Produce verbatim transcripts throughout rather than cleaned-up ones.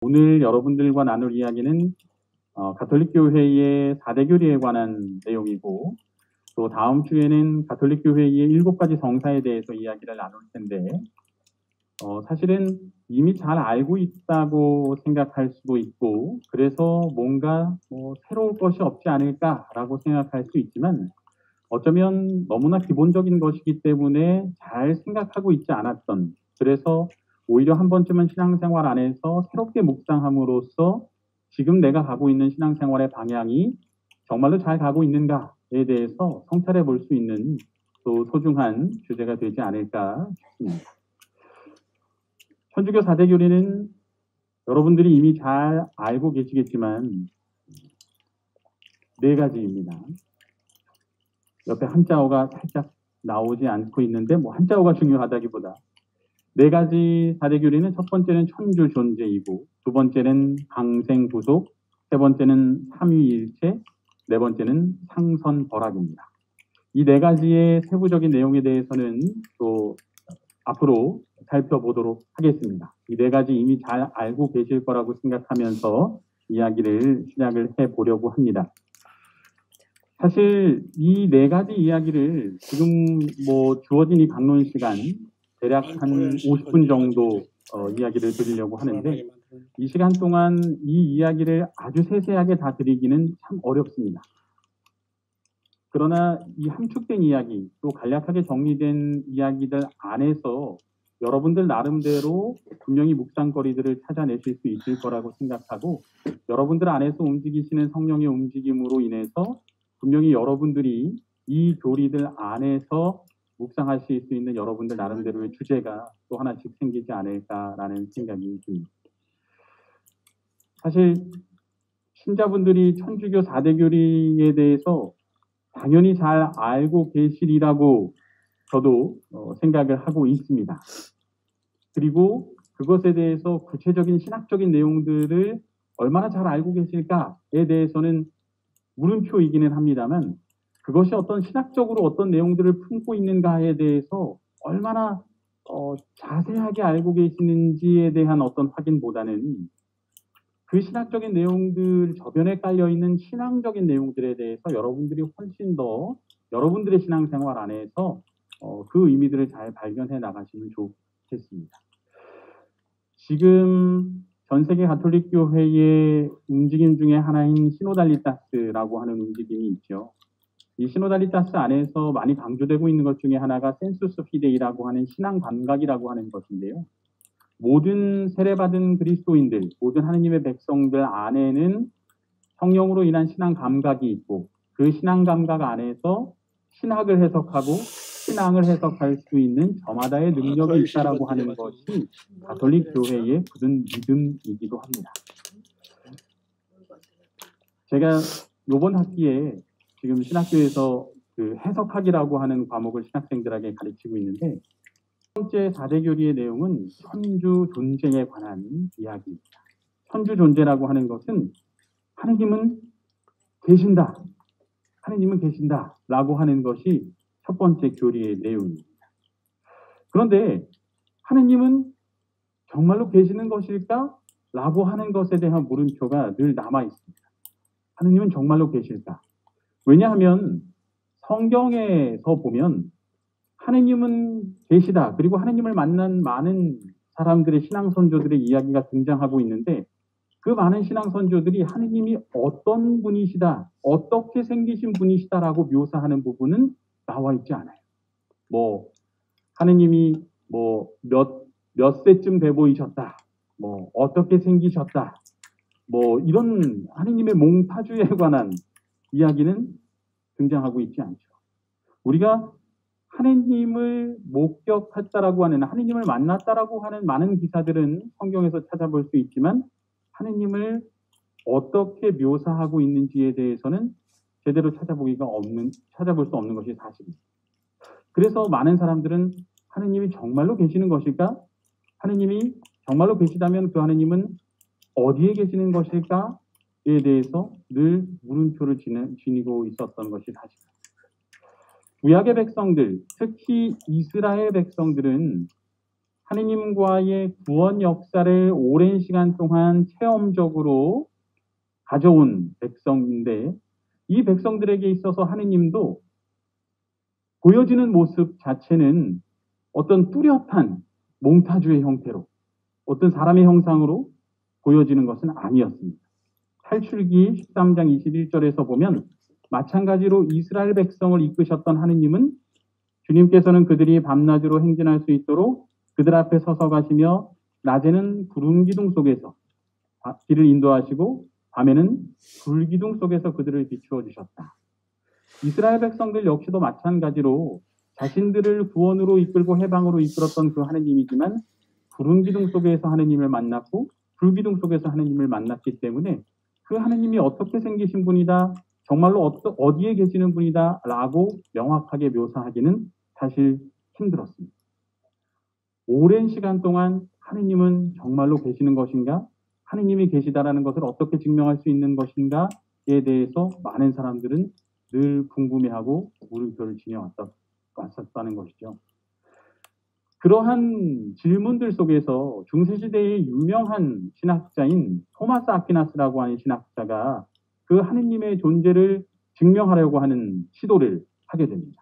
오늘 여러분들과 나눌 이야기는 어, 가톨릭 교회의 사대 교리에 관한 내용이고, 또 다음 주에는 가톨릭 교회의 일곱 가지 성사에 대해서 이야기를 나눌 텐데, 어, 사실은 이미 잘 알고 있다고 생각할 수도 있고, 그래서 뭔가 뭐 새로울 것이 없지 않을까라고 생각할 수 있지만, 어쩌면 너무나 기본적인 것이기 때문에 잘 생각하고 있지 않았던, 그래서 오히려 한 번쯤은 신앙생활 안에서 새롭게 묵상함으로써 지금 내가 가고 있는 신앙생활의 방향이 정말로 잘 가고 있는가에 대해서 성찰해 볼 수 있는 또 소중한 주제가 되지 않을까 싶습니다. 천주교 사대 교리는 여러분들이 이미 잘 알고 계시겠지만 네 가지입니다. 옆에 한자어가 살짝 나오지 않고 있는데 뭐 한자어가 중요하다기보다 네 가지 사대 교리는 첫 번째는 천주 존재이고, 두 번째는 방생 구속, 세 번째는 삼위일체, 네 번째는 상선 벌학입니다. 이 네 가지의 세부적인 내용에 대해서는 또 앞으로 살펴보도록 하겠습니다. 이 네 가지 이미 잘 알고 계실 거라고 생각하면서 이야기를 시작을 해보려고 합니다. 사실 이 네 가지 이야기를 지금 뭐 주어진 이 강론 시간 대략 한 오십 분 정도 어, 이야기를 드리려고 하는데, 이 시간 동안 이 이야기를 아주 세세하게 다 드리기는 참 어렵습니다. 그러나 이 함축된 이야기, 또 간략하게 정리된 이야기들 안에서 여러분들 나름대로 분명히 묵상거리들을 찾아내실 수 있을 거라고 생각하고, 여러분들 안에서 움직이시는 성령의 움직임으로 인해서 분명히 여러분들이 이 교리들 안에서 묵상하실 수 있는 여러분들 나름대로의 주제가 또 하나씩 생기지 않을까라는 생각이 듭니다. 사실 신자분들이 천주교 사대 교리에 대해서 당연히 잘 알고 계시리라고 저도 어, 생각을 하고 있습니다. 그리고 그것에 대해서 구체적인 신학적인 내용들을 얼마나 잘 알고 계실까에 대해서는 물음표이기는 합니다만, 그것이 어떤 신학적으로 어떤 내용들을 품고 있는가에 대해서 얼마나 어, 자세하게 알고 계시는지에 대한 어떤 확인보다는 그 신학적인 내용들 저변에 깔려있는 신앙적인 내용들에 대해서 여러분들이 훨씬 더 여러분들의 신앙생활 안에서 어, 그 의미들을 잘 발견해 나가시면 좋겠습니다. 지금 전 세계 가톨릭 교회의 움직임 중에 하나인 시노달리타스라고 하는 움직임이 있죠. 이 시노달리타스 안에서 많이 강조되고 있는 것 중에 하나가 센수스 피데이라고 하는 신앙 감각이라고 하는 것인데요. 모든 세례받은 그리스도인들, 모든 하느님의 백성들 안에는 성령으로 인한 신앙 감각이 있고, 그 신앙 감각 안에서 신학을 해석하고 신앙을 해석할 수 있는 저마다의 능력이 있다라고 하는 것이 가톨릭 교회의 굳은 믿음이기도 합니다. 제가 이번 학기에 지금 신학교에서 그 해석학이라고 하는 과목을 신학생들에게 가르치고 있는데, 첫 번째 사대 교리의 내용은 천주 존재에 관한 이야기입니다. 천주 존재라고 하는 것은 하느님은 계신다, 하느님은 계신다라고 하는 것이 첫 번째 교리의 내용입니다. 그런데 하느님은 정말로 계시는 것일까? 라고 하는 것에 대한 물음표가 늘 남아 있습니다. 하느님은 정말로 계실까? 왜냐하면 성경에서 보면 하느님은 계시다, 그리고 하느님을 만난 많은 사람들의 신앙 선조들의 이야기가 등장하고 있는데, 그 많은 신앙 선조들이 하느님이 어떤 분이시다, 어떻게 생기신 분이시다라고 묘사하는 부분은 나와 있지 않아요. 뭐 하느님이 뭐 몇 몇 세쯤 돼 보이셨다, 뭐 어떻게 생기셨다, 뭐 이런 하느님의 몽타주에 관한 이야기는 등장하고 있지 않죠. 우리가 하느님을 목격했다라고 하는, 하느님을 만났다라고 하는 많은 기사들은 성경에서 찾아볼 수 있지만, 하느님을 어떻게 묘사하고 있는지에 대해서는 제대로 찾아보기가 없는, 찾아볼 수 없는 것이 사실입니다. 그래서 많은 사람들은 하느님이 정말로 계시는 것일까? 하느님이 정말로 계시다면 그 하느님은 어디에 계시는 것일까에 대해서 늘 물음표를 지니고 있었던 것이 사실입니다. 구약의 백성들, 특히 이스라엘 백성들은 하느님과의 구원 역사를 오랜 시간 동안 체험적으로 가져온 백성인데 이 백성들에게 있어서 하느님도 보여지는 모습 자체는 어떤 뚜렷한 몽타주의 형태로 어떤 사람의 형상으로 보여지는 것은 아니었습니다. 탈출기 십삼 장 이십일 절에서 보면 마찬가지로 이스라엘 백성을 이끄셨던 하느님은 주님께서는 그들이 밤낮으로 행진할 수 있도록 그들 앞에 서서 가시며 낮에는 구름 기둥 속에서 길을 인도하시고 밤에는 불 기둥 속에서 그들을 비추어 주셨다. 이스라엘 백성들 역시도 마찬가지로 자신들을 구원으로 이끌고 해방으로 이끌었던 그 하느님이지만 구름 기둥 속에서 하느님을 만났고 불 기둥 속에서 하느님을 만났기 때문에 그 하느님이 어떻게 생기신 분이다, 정말로 어떠, 어디에 계시는 분이다 라고 명확하게 묘사하기는 사실 힘들었습니다. 오랜 시간 동안 하느님은 정말로 계시는 것인가, 하느님이 계시다라는 것을 어떻게 증명할 수 있는 것인가에 대해서 많은 사람들은 늘 궁금해하고 물음표를 지녀왔었다는 것이죠. 그러한 질문들 속에서 중세시대의 유명한 신학자인 토마스 아퀴나스라고 하는 신학자가 그 하느님의 존재를 증명하려고 하는 시도를 하게 됩니다.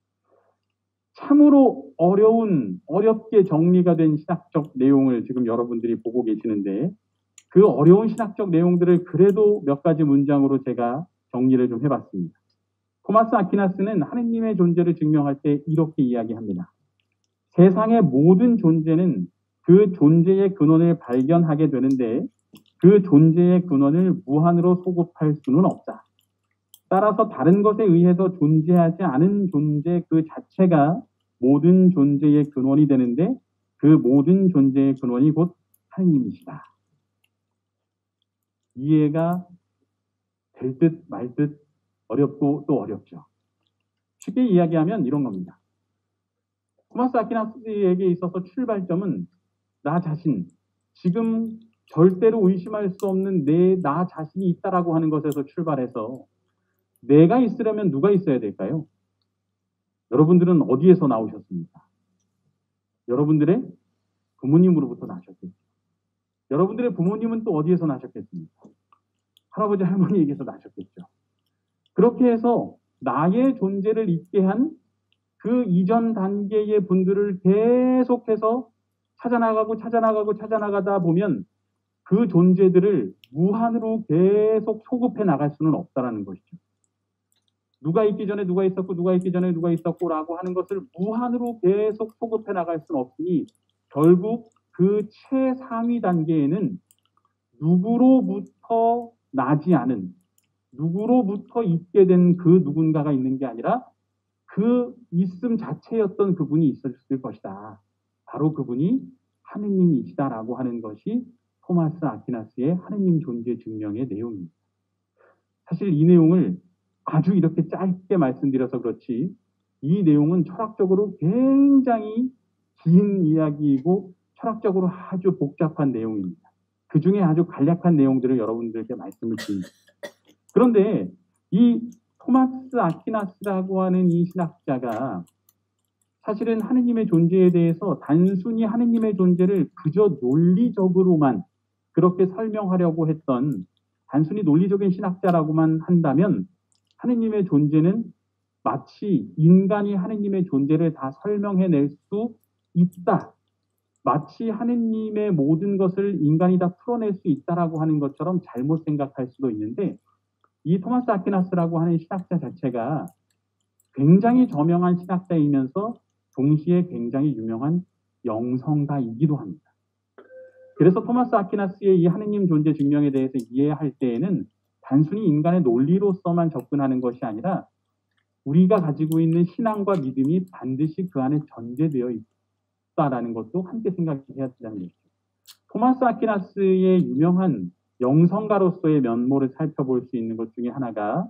참으로 어려운, 어렵게 정리가 된 신학적 내용을 지금 여러분들이 보고 계시는데 그 어려운 신학적 내용들을 그래도 몇 가지 문장으로 제가 정리를 좀 해봤습니다. 토마스 아퀴나스는 하느님의 존재를 증명할 때 이렇게 이야기합니다. 세상의 모든 존재는 그 존재의 근원을 발견하게 되는데 그 존재의 근원을 무한으로 소급할 수는 없다. 따라서 다른 것에 의해서 존재하지 않은 존재 그 자체가 모든 존재의 근원이 되는데 그 모든 존재의 근원이 곧 하느님이시다. 이해가 될 듯 말 듯 어렵고 또 어렵죠. 쉽게 이야기하면 이런 겁니다. 토마스 아퀴나스에게 있어서 출발점은 나 자신, 지금 절대로 의심할 수 없는 내 나 자신이 있다라고 하는 것에서 출발해서 내가 있으려면 누가 있어야 될까요? 여러분들은 어디에서 나오셨습니까? 여러분들의 부모님으로부터 나셨겠죠. 여러분들의 부모님은 또 어디에서 나셨겠습니까? 할아버지 할머니에게서 나셨겠죠. 그렇게 해서 나의 존재를 있게 한 그 이전 단계의 분들을 계속해서 찾아나가고 찾아나가고 찾아나가다 보면 그 존재들을 무한으로 계속 소급해 나갈 수는 없다라는 것이죠. 누가 있기 전에 누가 있었고 누가 있기 전에 누가 있었고 라고 하는 것을 무한으로 계속 소급해 나갈 수는 없으니 결국 그 최상위 단계에는 누구로부터 나지 않은, 누구로부터 있게 된 그 누군가가 있는 게 아니라 그 있음 자체였던 그분이 있었을 것이다. 바로 그분이 하느님이시다라고 하는 것이 토마스 아퀴나스의 하느님 존재 증명의 내용입니다. 사실 이 내용을 아주 이렇게 짧게 말씀드려서 그렇지 이 내용은 철학적으로 굉장히 긴 이야기이고 철학적으로 아주 복잡한 내용입니다. 그 중에 아주 간략한 내용들을 여러분들께 말씀을 드립니다. 그런데 이 토마스 아퀴나스라고 하는 이 신학자가 사실은 하느님의 존재에 대해서 단순히 하느님의 존재를 그저 논리적으로만 그렇게 설명하려고 했던 단순히 논리적인 신학자라고만 한다면 하느님의 존재는 마치 인간이 하느님의 존재를 다 설명해낼 수 있다. 마치 하느님의 모든 것을 인간이 다 풀어낼 수 있다라고 하는 것처럼 잘못 생각할 수도 있는데 이 토마스 아퀴나스라고 하는 신학자 자체가 굉장히 저명한 신학자이면서 동시에 굉장히 유명한 영성가이기도 합니다. 그래서 토마스 아퀴나스의 이 하느님 존재 증명에 대해서 이해할 때에는 단순히 인간의 논리로서만 접근하는 것이 아니라 우리가 가지고 있는 신앙과 믿음이 반드시 그 안에 전제되어 있다라는 것도 함께 생각해야 된다는 것이죠. 토마스 아퀴나스의 유명한 영성가로서의 면모를 살펴볼 수 있는 것 중에 하나가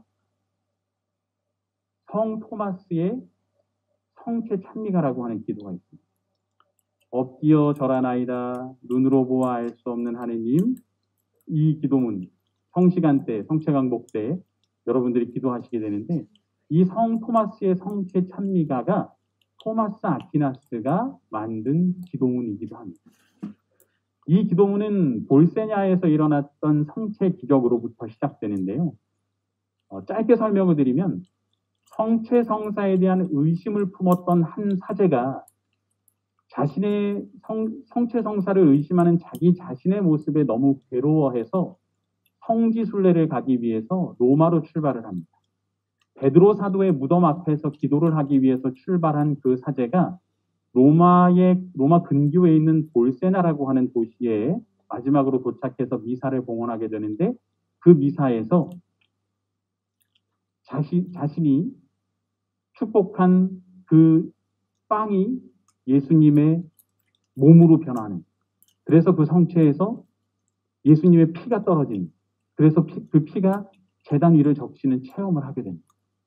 성 토마스의 성체 찬미가라고 하는 기도가 있습니다. 엎드려 절하나이다 눈으로 보아 알 수 없는 하느님. 이 기도문 성시간 때 성체강복 때 여러분들이 기도하시게 되는데 이 성 토마스의 성체 찬미가가 토마스 아퀴나스가 만든 기도문이기도 합니다. 이 기도문은 볼세냐에서 일어났던 성체 기적으로부터 시작되는데요. 어, 짧게 설명을 드리면 성체 성사에 대한 의심을 품었던 한 사제가 자신의 성, 성체 성사를 의심하는 자기 자신의 모습에 너무 괴로워해서 성지순례를 가기 위해서 로마로 출발을 합니다. 베드로 사도의 무덤 앞에서 기도를 하기 위해서 출발한 그 사제가 로마의 로마 근교에 있는 볼세나라고 하는 도시에 마지막으로 도착해서 미사를 봉헌하게 되는데 그 미사에서 자신, 자신이 축복한 그 빵이 예수님의 몸으로 변하는, 그래서 그 성체에서 예수님의 피가 떨어진, 그래서 피, 그 피가 제단 위를 적시는 체험을 하게 됩니다.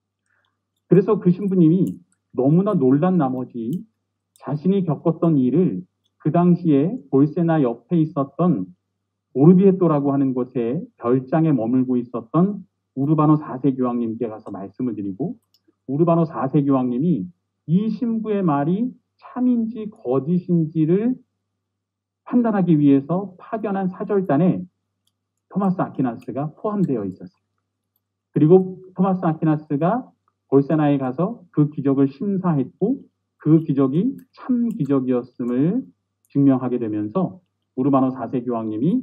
그래서 그 신부님이 너무나 놀란 나머지 자신이 겪었던 일을 그 당시에 볼세나 옆에 있었던 오르비에토라고 하는 곳에 별장에 머물고 있었던 우르바노 사 세 교황님께 가서 말씀을 드리고, 우르바노 사 세 교황님이 이 신부의 말이 참인지 거짓인지를 판단하기 위해서 파견한 사절단에 토마스 아퀴나스가 포함되어 있었어요. 그리고 토마스 아퀴나스가 볼세나에 가서 그 기적을 심사했고 그 기적이 참 기적이었음을 증명하게 되면서 우르바노 사 세 교황님이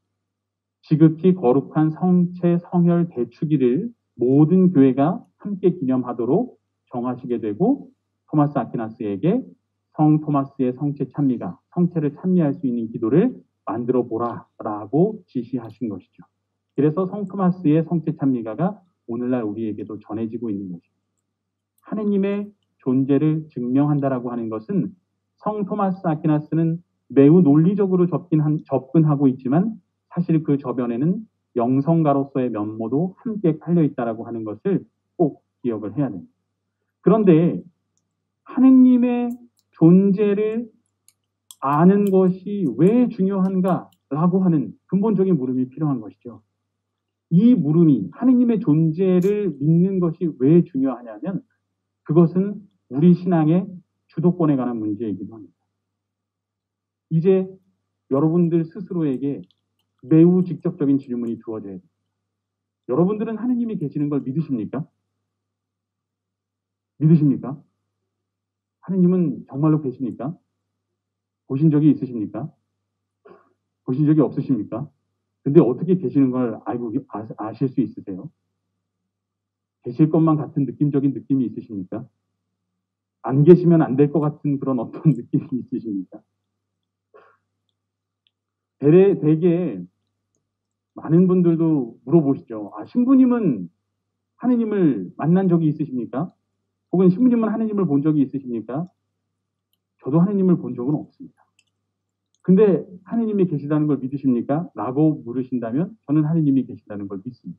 지극히 거룩한 성체 성혈 대축일을 모든 교회가 함께 기념하도록 정하시게 되고, 토마스 아퀴나스에게 성 토마스의 성체 찬미가, 성체를 찬미할 수 있는 기도를 만들어 보라라고 지시하신 것이죠. 그래서 성 토마스의 성체 찬미가가 오늘날 우리에게도 전해지고 있는 것입니다. 하느님의 존재를 증명한다라고 하는 것은 성 토마스 아퀴나스는 매우 논리적으로 접근, 접근하고 있지만 사실 그 저변에는 영성가로서의 면모도 함께 깔려 있다라고 하는 것을 꼭 기억을 해야 됩니다. 그런데 하느님의 존재를 아는 것이 왜 중요한가라고 하는 근본적인 물음이 필요한 것이죠. 이 물음이, 하느님의 존재를 믿는 것이 왜 중요하냐면 그것은 우리 신앙의 주도권에 관한 문제이기도 합니다. 이제 여러분들 스스로에게 매우 직접적인 질문이 주어져야 됩니다. 여러분들은 하느님이 계시는 걸 믿으십니까? 믿으십니까? 하느님은 정말로 계십니까? 보신 적이 있으십니까? 보신 적이 없으십니까? 근데 어떻게 계시는 걸 알고 아, 아실 수 있으세요? 계실 것만 같은 느낌적인 느낌이 있으십니까? 안 계시면 안 될 것 같은 그런 어떤 느낌이 있으십니까? 대개, 대개 많은 분들도 물어보시죠. 아, 신부님은 하느님을 만난 적이 있으십니까? 혹은 신부님은 하느님을 본 적이 있으십니까? 저도 하느님을 본 적은 없습니다. 근데 하느님이 계시다는 걸 믿으십니까? 라고 물으신다면 저는 하느님이 계시다는 걸 믿습니다.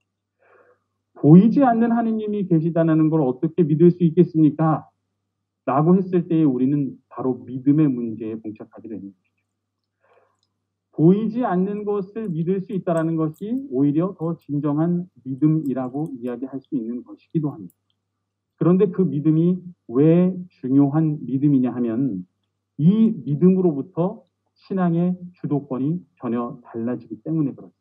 보이지 않는 하느님이 계시다는 걸 어떻게 믿을 수 있겠습니까? 라고 했을 때에 우리는 바로 믿음의 문제에 봉착하게 되는 것이죠. 보이지 않는 것을 믿을 수 있다는 것이 오히려 더 진정한 믿음이라고 이야기할 수 있는 것이기도 합니다. 그런데 그 믿음이 왜 중요한 믿음이냐 하면 이 믿음으로부터 신앙의 주도권이 전혀 달라지기 때문에 그렇습니다.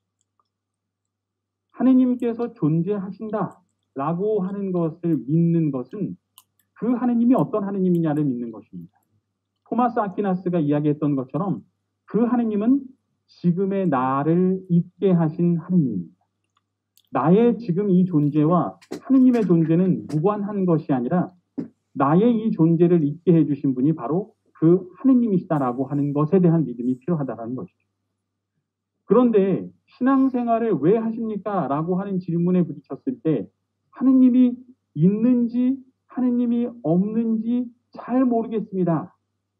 하느님께서 존재하신다라고 하는 것을 믿는 것은 그 하느님이 어떤 하느님이냐를 믿는 것입니다. 토마스 아퀴나스가 이야기했던 것처럼 그 하느님은 지금의 나를 있게 하신 하느님입니다. 나의 지금 이 존재와 하느님의 존재는 무관한 것이 아니라 나의 이 존재를 있게 해주신 분이 바로 그 하느님이시다라고 하는 것에 대한 믿음이 필요하다는 것이죠. 그런데 신앙생활을 왜 하십니까? 라고 하는 질문에 부딪혔을 때 하느님이 있는지 하느님이 없는지 잘 모르겠습니다.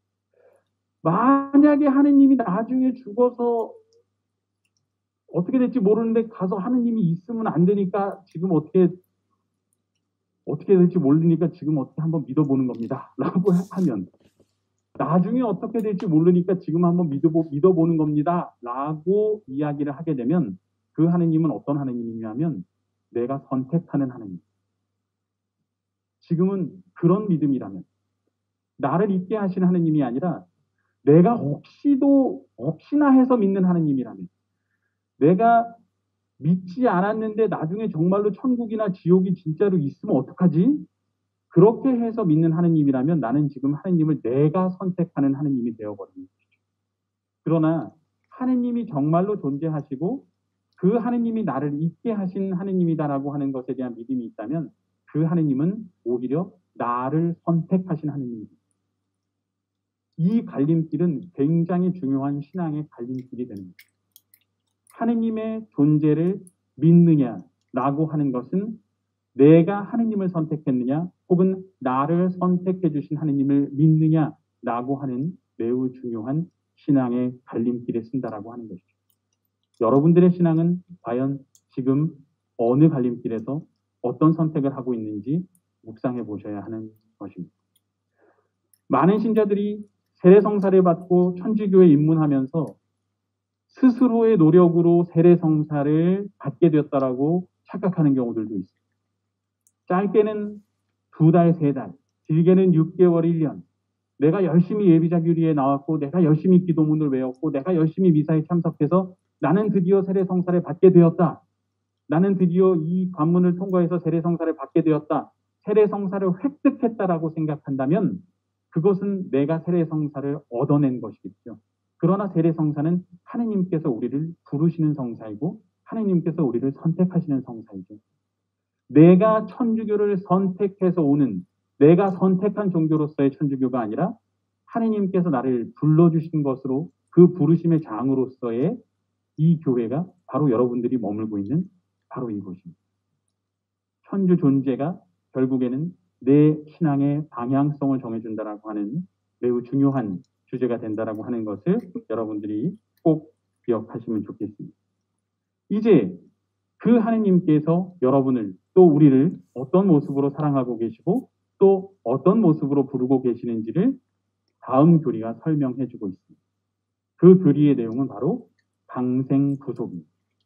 만약에 하느님이 나중에 죽어서 어떻게 될지 모르는데 가서 하느님이 있으면 안 되니까 지금 어떻게 어떻게 될지 모르니까 지금 어떻게 한번 믿어보는 겁니다. 라고 하면 나중에 어떻게 될지 모르니까 지금 한번 믿어보, 믿어보는 겁니다. 라고 이야기를 하게 되면 그 하느님은 어떤 하느님이냐면 내가 선택하는 하느님. 지금은 그런 믿음이라면 나를 잊게 하신 하느님이 아니라 내가 혹시도 혹시나 해서 믿는 하느님이라면, 내가 믿지 않았는데 나중에 정말로 천국이나 지옥이 진짜로 있으면 어떡하지? 그렇게 해서 믿는 하느님이라면 나는 지금 하느님을 내가 선택하는 하느님이 되어버립니다. 그러나 하느님이 정말로 존재하시고 그 하느님이 나를 잊게 하신 하느님이다라고 하는 것에 대한 믿음이 있다면 그 하느님은 오히려 나를 선택하신 하느님입니다. 이 갈림길은 굉장히 중요한 신앙의 갈림길이 되는 겁니다. 하느님의 존재를 믿느냐라고 하는 것은 내가 하느님을 선택했느냐 혹은 나를 선택해 주신 하느님을 믿느냐라고 하는 매우 중요한 신앙의 갈림길에 쓴다라고 하는 것이죠. 여러분들의 신앙은 과연 지금 어느 갈림길에서 어떤 선택을 하고 있는지 묵상해 보셔야 하는 것입니다. 많은 신자들이 세례성사를 받고 천주교에 입문하면서 스스로의 노력으로 세례성사를 받게 되었다라고 착각하는 경우들도 있습니다. 짧게는 두 달, 세 달, 길게는 육 개월, 일 년. 내가 열심히 예비자 규리에 나왔고, 내가 열심히 기도문을 외웠고, 내가 열심히 미사에 참석해서 나는 드디어 세례성사를 받게 되었다. 나는 드디어 이 관문을 통과해서 세례성사를 받게 되었다. 세례성사를 획득했다라고 생각한다면 그것은 내가 세례성사를 얻어낸 것이겠죠. 그러나 세례성사는 하느님께서 우리를 부르시는 성사이고 하느님께서 우리를 선택하시는 성사이죠. 내가 천주교를 선택해서 오는, 내가 선택한 종교로서의 천주교가 아니라 하느님께서 나를 불러주신 것으로 그 부르심의 장으로서의 이 교회가 바로 여러분들이 머물고 있는 바로 이곳입니다. 천주 존재가 결국에는 내 신앙의 방향성을 정해준다라고 하는 매우 중요한 주제가 된다라고 하는 것을 여러분들이 꼭 기억하시면 좋겠습니다. 이제 그 하느님께서 여러분을 또 우리를 어떤 모습으로 사랑하고 계시고 또 어떤 모습으로 부르고 계시는지를 다음 교리가 설명해 주고 있습니다. 그 교리의 내용은 바로 방생구속입니다.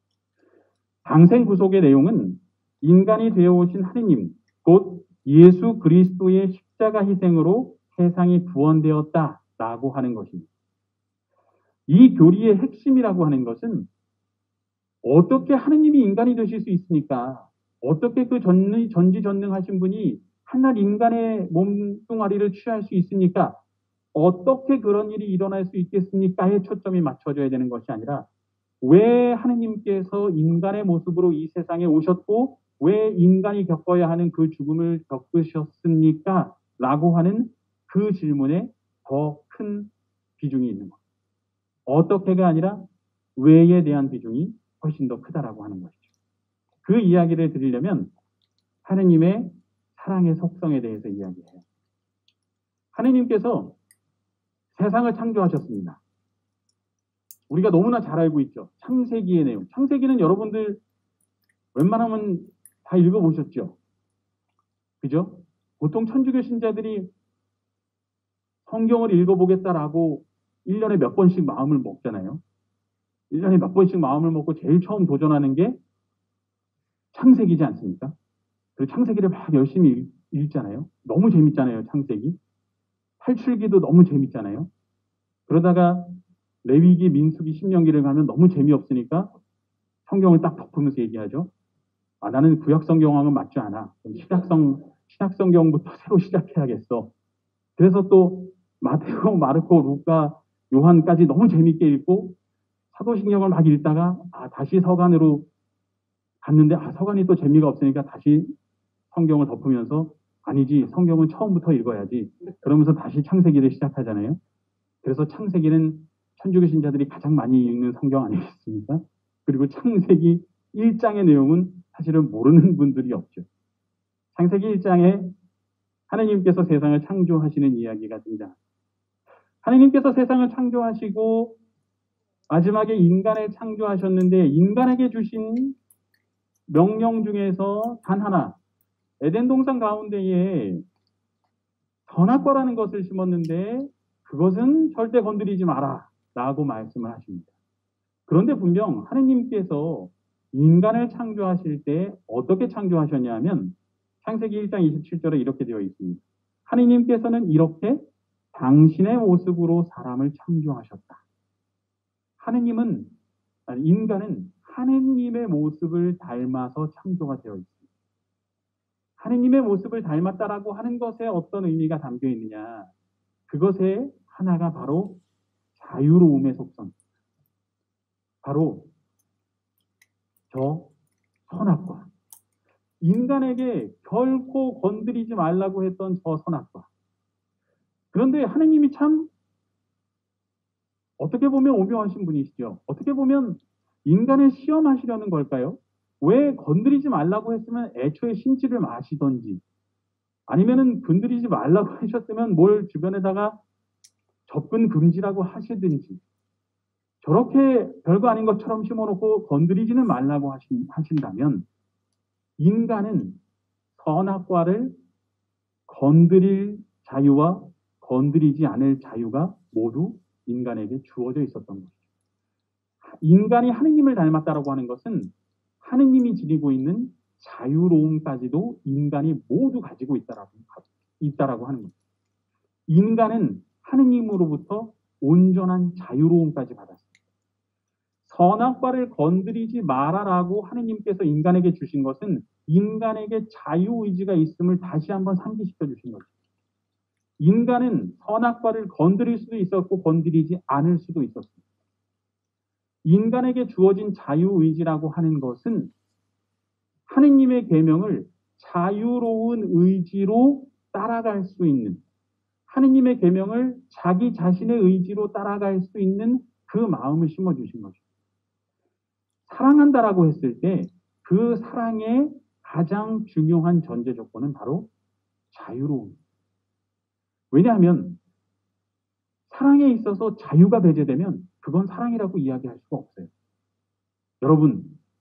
방생구속의 내용은 인간이 되어오신 하느님, 곧 예수 그리스도의 십자가 희생으로 세상이 구원되었다라고 하는 것입니다. 이 교리의 핵심이라고 하는 것은 어떻게 하느님이 인간이 되실 수 있습니까? 어떻게 그 전지, 전지전능하신 분이 한낱 인간의 몸뚱아리를 취할 수 있습니까? 어떻게 그런 일이 일어날 수 있겠습니까?에 초점이 맞춰져야 되는 것이 아니라 왜 하느님께서 인간의 모습으로 이 세상에 오셨고 왜 인간이 겪어야 하는 그 죽음을 겪으셨습니까? 라고 하는 그 질문에 더 큰 비중이 있는 것. 어떻게가 아니라 왜에 대한 비중이 훨씬 더 크다라고 하는 것이죠. 그 이야기를 드리려면 하느님의 사랑의 속성에 대해서 이야기해요. 하느님께서 세상을 창조하셨습니다. 우리가 너무나 잘 알고 있죠. 창세기의 내용. 창세기는 여러분들 웬만하면 다 읽어보셨죠? 그죠? 보통 천주교 신자들이 성경을 읽어보겠다라고 일 년에 몇 번씩 마음을 먹잖아요. 일 년에 몇 번씩 마음을 먹고 제일 처음 도전하는 게 창세기지 않습니까? 그 창세기를 막 열심히 읽, 읽잖아요. 너무 재밌잖아요, 창세기. 탈출기도 너무 재밌잖아요. 그러다가 레위기, 민수기, 신명기를 가면 너무 재미없으니까 성경을 딱 덮으면서 얘기하죠. 아, 나는 구약성경하고는 맞지 않아. 신약성, 신약성경부터 새로 시작해야겠어. 그래서 또 마테오, 마르코, 루카, 요한까지 너무 재밌게 읽고 사도신경을 막 읽다가 아, 다시 서간으로 갔는데 아, 서간이 또 재미가 없으니까 다시 성경을 덮으면서 아니지, 성경은 처음부터 읽어야지. 그러면서 다시 창세기를 시작하잖아요. 그래서 창세기는 천주교 신자들이 가장 많이 읽는 성경 아니겠습니까? 그리고 창세기 일 장의 내용은 사실은 모르는 분들이 없죠. 창세기 일 장에 하느님께서 세상을 창조하시는 이야기가 등장합니다. 하느님께서 세상을 창조하시고 마지막에 인간을 창조하셨는데 인간에게 주신 명령 중에서 단 하나, 에덴 동산 가운데에 선악과라는 것을 심었는데 그것은 절대 건드리지 마라 라고 말씀을 하십니다. 그런데 분명 하느님께서 인간을 창조하실 때 어떻게 창조하셨냐 하면 창세기 일 장 이십칠 절에 이렇게 되어 있습니다. 하느님께서는 이렇게 당신의 모습으로 사람을 창조하셨다. 하느님은, 아니, 인간은 하느님의 모습을 닮아서 창조가 되어 있습니다. 하느님의 모습을 닮았다라고 하는 것에 어떤 의미가 담겨 있느냐? 그것의 하나가 바로 자유로움의 속성. 바로 저 선악과. 인간에게 결코 건드리지 말라고 했던 저 선악과. 그런데 하느님이 참 어떻게 보면 오묘하신 분이시죠. 어떻게 보면 인간을 시험하시려는 걸까요? 왜 건드리지 말라고 했으면 애초에 심지를 마시던지, 아니면은 건드리지 말라고 하셨으면 뭘 주변에다가 접근 금지라고 하시든지, 저렇게 별거 아닌 것처럼 심어놓고 건드리지는 말라고 하신, 하신다면 인간은 선악과를 건드릴 자유와 건드리지 않을 자유가 모두 인간에게 주어져 있었던 것이죠. 인간이 하느님을 닮았다라고 하는 것은 하느님이 지니고 있는 자유로움까지도 인간이 모두 가지고 있다라고, 있다라고 하는 것이죠. 인간은 하느님으로부터 온전한 자유로움까지 받았습니다. 선악과를 건드리지 말아라고 하느님께서 인간에게 주신 것은 인간에게 자유의지가 있음을 다시 한번 상기시켜 주신 것이죠. 인간은 선악과를 건드릴 수도 있었고 건드리지 않을 수도 있었습니다. 인간에게 주어진 자유의지라고 하는 것은 하느님의 계명을 자유로운 의지로 따라갈 수 있는, 하느님의 계명을 자기 자신의 의지로 따라갈 수 있는 그 마음을 심어주신 것이죠. 사랑한다라고 했을 때 그 사랑의 가장 중요한 전제 조건은 바로 자유로움. 왜냐하면 사랑에 있어서 자유가 배제되면 그건 사랑이라고 이야기할 수가 없어요. 여러분,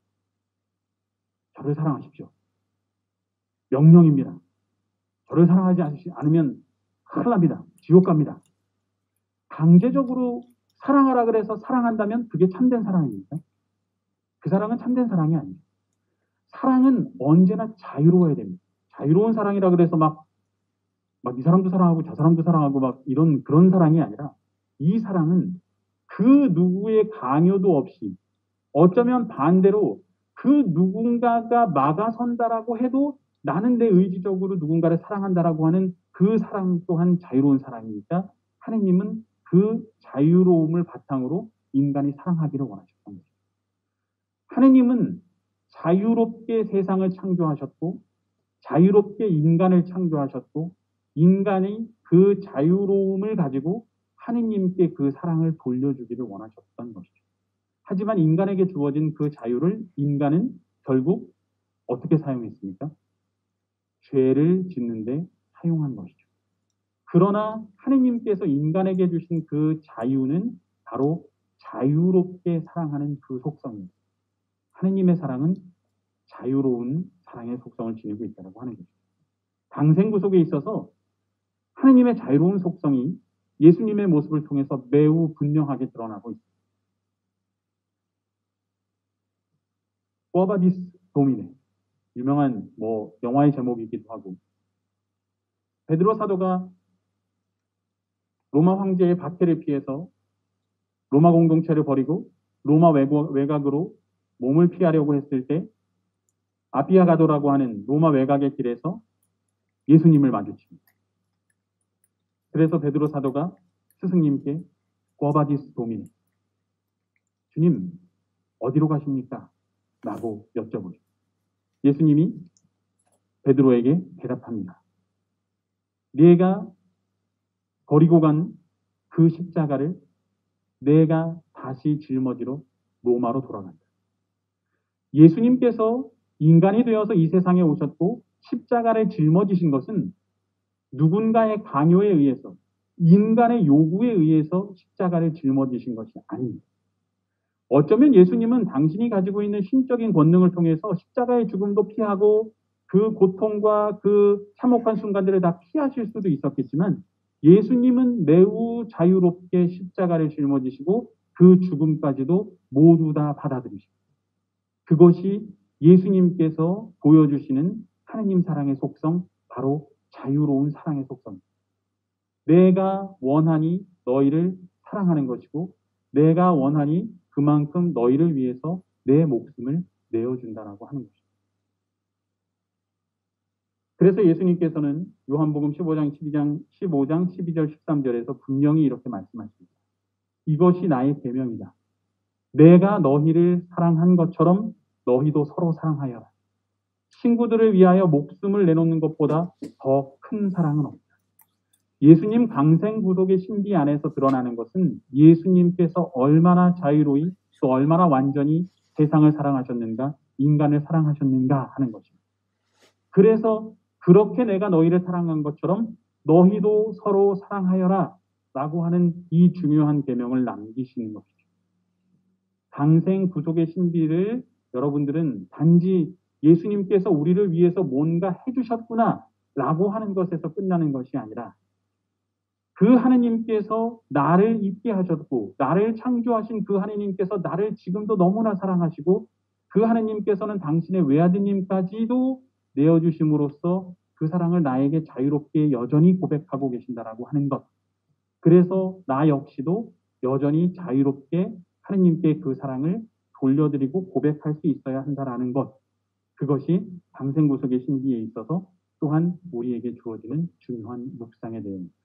저를 사랑하십시오. 명령입니다. 저를 사랑하지 않으면 큰일 납니다. 지옥 갑니다. 강제적으로 사랑하라 그래서 사랑한다면 그게 참된 사랑입니까? 그 사랑은 참된 사랑이 아니에요. 사랑은 언제나 자유로워야 됩니다. 자유로운 사랑이라 그래서 막, 막 이 사람도 사랑하고 저 사람도 사랑하고 막 이런 그런 사랑이 아니라 이 사랑은 그 누구의 강요도 없이 어쩌면 반대로 그 누군가가 막아선다라고 해도 나는 내 의지적으로 누군가를 사랑한다라고 하는 그 사랑 또한 자유로운 사랑이니까 하느님은 그 자유로움을 바탕으로 인간이 사랑하기를 원하셨던 거죠. 하느님은 자유롭게 세상을 창조하셨고 자유롭게 인간을 창조하셨고 인간이 그 자유로움을 가지고 하느님께 그 사랑을 돌려주기를 원하셨던 것이죠. 하지만 인간에게 주어진 그 자유를 인간은 결국 어떻게 사용했습니까? 죄를 짓는데 사용한 것이죠. 그러나 하느님께서 인간에게 주신 그 자유는 바로 자유롭게 사랑하는 그 속성입니다. 하느님의 사랑은 자유로운 사랑의 속성을 지니고 있다고 하는 거죠. 당생구속에 있어서 하느님의 자유로운 속성이 예수님의 모습을 통해서 매우 분명하게 드러나고 있습니다. 꿔바디스 도미네, 유명한 뭐 영화의 제목이기도 하고, 베드로 사도가 로마 황제의 박해를 피해서 로마 공동체를 버리고 로마 외곽으로 몸을 피하려고 했을 때 아비아가도라고 하는 로마 외곽의 길에서 예수님을 마주칩니다. 그래서 베드로 사도가 스승님께 꿔바디스 도미네, 주님 어디로 가십니까? 라고 여쭤보죠. 예수님이 베드로에게 대답합니다. 네가 버리고 간 그 십자가를 내가 다시 짊어지러 로마로 돌아간다. 예수님께서 인간이 되어서 이 세상에 오셨고 십자가를 짊어지신 것은 누군가의 강요에 의해서, 인간의 요구에 의해서 십자가를 짊어지신 것이 아닙니다. 어쩌면 예수님은 당신이 가지고 있는 신적인 권능을 통해서 십자가의 죽음도 피하고 그 고통과 그 참혹한 순간들을 다 피하실 수도 있었겠지만 예수님은 매우 자유롭게 십자가를 짊어지시고 그 죽음까지도 모두 다 받아들이시고, 그것이 예수님께서 보여주시는 하느님 사랑의 속성, 바로 자유로운 사랑의 속성입니다. 내가 원하니 너희를 사랑하는 것이고 내가 원하니 그만큼 너희를 위해서 내 목숨을 내어준다라고 하는 것입니다. 그래서 예수님께서는 요한복음 십오 장 십이 장 십오 장 십이 절 십삼 절에서 분명히 이렇게 말씀하십니다. 이것이 나의 계명이다. 내가 너희를 사랑한 것처럼 너희도 서로 사랑하여라. 친구들을 위하여 목숨을 내놓는 것보다 더 큰 사랑은 없다. 예수님 강생 구속의 신비 안에서 드러나는 것은 예수님께서 얼마나 자유로이 또 얼마나 완전히 세상을 사랑하셨는가, 인간을 사랑하셨는가 하는 것입니다. 그래서 그렇게 내가 너희를 사랑한 것처럼 너희도 서로 사랑하여라 라고 하는 이 중요한 계명을 남기시는 것이죠. 강생 구속의 신비를 여러분들은 단지 예수님께서 우리를 위해서 뭔가 해주셨구나 라고 하는 것에서 끝나는 것이 아니라 그 하느님께서 나를 있게 하셨고 나를 창조하신 그 하느님께서 나를 지금도 너무나 사랑하시고 그 하느님께서는 당신의 외아드님까지도 내어주심으로써 그 사랑을 나에게 자유롭게 여전히 고백하고 계신다라고 하는 것. 그래서 나 역시도 여전히 자유롭게 하느님께 그 사랑을 돌려드리고 고백할 수 있어야 한다라는 것. 그것이 강생구속의 신비에 있어서 또한 우리에게 주어지는 중요한 묵상의 내용입니다.